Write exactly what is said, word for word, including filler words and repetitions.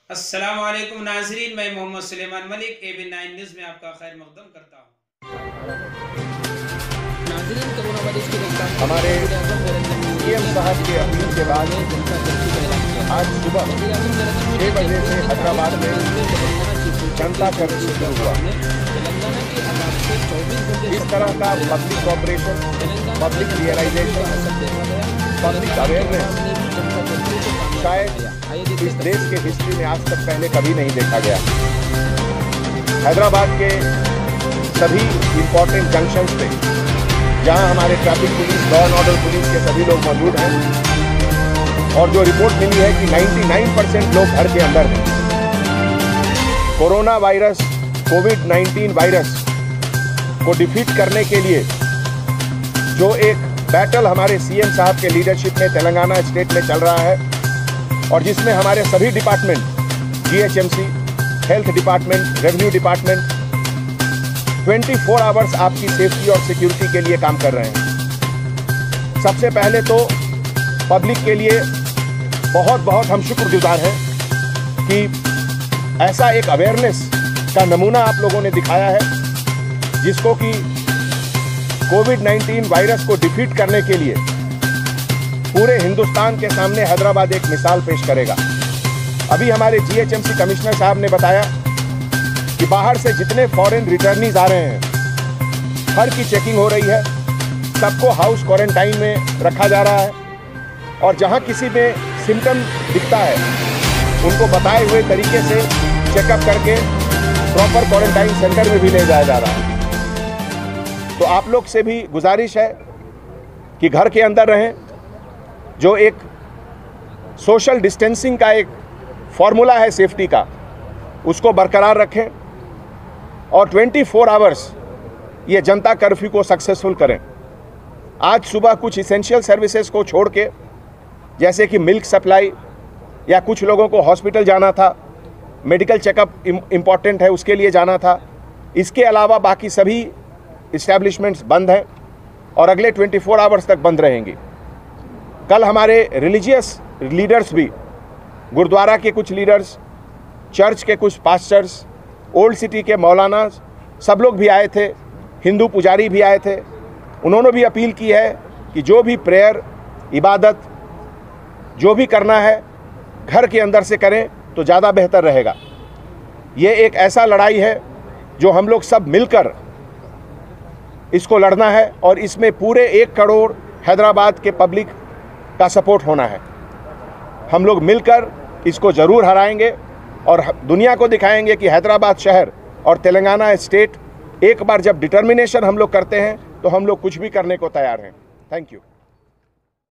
अस्सलाम वालेकुम नाजरीन, मैं Mohammad Suleman Malik A B nine news में आपका खैर मकदम करता हूँ। हमारे सीएम साहब के अपील के बाद आज सुबह छः बजे से हैदराबाद में जनता कर्फ्यू शुरू हुआ। इस तरह का public cooperation, public realization, public awareness शायद इस देश के हिस्ट्री में आज तक पहले कभी नहीं देखा गया। हैदराबाद के सभी इम्पोर्टेंट जंक्शंस पे जहां हमारे traffic police, law and order police के सभी लोग मौजूद हैं और जो रिपोर्ट मिली है कि निन्यानवे परसेंट लोग घर के अंदर हैं। Corona virus, covid nineteen virus को डिफीट करने के लिए जो एक बैटल हमारे सीएम साहब के लीडरशिप में तेलंगाना स्टेट में चल रहा है और जिसमें हमारे सभी department, GHMC, health department, revenue department चौबीस आवर्स आपकी सेफ्टी और सिक्योरिटी के लिए काम कर रहे हैं। सबसे पहले तो पब्लिक के लिए बहुत बहुत हम शुक्रगुजार हैं कि ऐसा एक अवेयरनेस का नमूना आप लोगों ने दिखाया है जिसको कि कोविड नाइन्टीन वायरस को डिफीट करने के लिए पूरे हिंदुस्तान के सामने हैदराबाद एक मिसाल पेश करेगा। अभी हमारे जीएचएमसी कमिश्नर साहब ने बताया कि बाहर से जितने फॉरेन रिटर्नीज आ रहे हैं हर की चेकिंग हो रही है, सबको हाउस क्वारंटाइन में रखा जा रहा है और जहां किसी में सिम्टम दिखता है उनको बताए हुए तरीके से चेकअप करके प्रॉपर क्वारंटाइन सेंटर में भी ले जाया जा रहा है। तो आप लोग से भी गुजारिश है कि घर के अंदर रहें, जो एक सोशल डिस्टेंसिंग का एक फॉर्मूला है सेफ्टी का, उसको बरकरार रखें और चौबीस आवर्स ये जनता कर्फ्यू को सक्सेसफुल करें। आज सुबह कुछ इसेंशियल सर्विसेज को छोड़ के, जैसे कि मिल्क सप्लाई या कुछ लोगों को हॉस्पिटल जाना था, मेडिकल चेकअप इम्पॉर्टेंट है उसके लिए जाना था, इसके अलावा बाकी सभी इस्टेब्लिशमेंट्स बंद हैं और अगले चौबीस आवर्स तक बंद रहेंगी। कल हमारे रिलीजियस लीडर्स भी, गुरुद्वारा के कुछ लीडर्स, चर्च के कुछ पास्टर्स, ओल्ड सिटी के मौलाना, सब लोग भी आए थे, हिंदू पुजारी भी आए थे। उन्होंने भी अपील की है कि जो भी प्रेयर, इबादत जो भी करना है घर के अंदर से करें तो ज़्यादा बेहतर रहेगा। ये एक ऐसा लड़ाई है जो हम लोग सब मिलकर इसको लड़ना है और इसमें पूरे एक करोड़ हैदराबाद के पब्लिक का सपोर्ट होना है। हम लोग मिलकर इसको ज़रूर हराएंगे और दुनिया को दिखाएंगे कि हैदराबाद शहर और तेलंगाना स्टेट, एक बार जब डिटर्मिनेशन हम लोग करते हैं तो हम लोग कुछ भी करने को तैयार हैं। Thank you.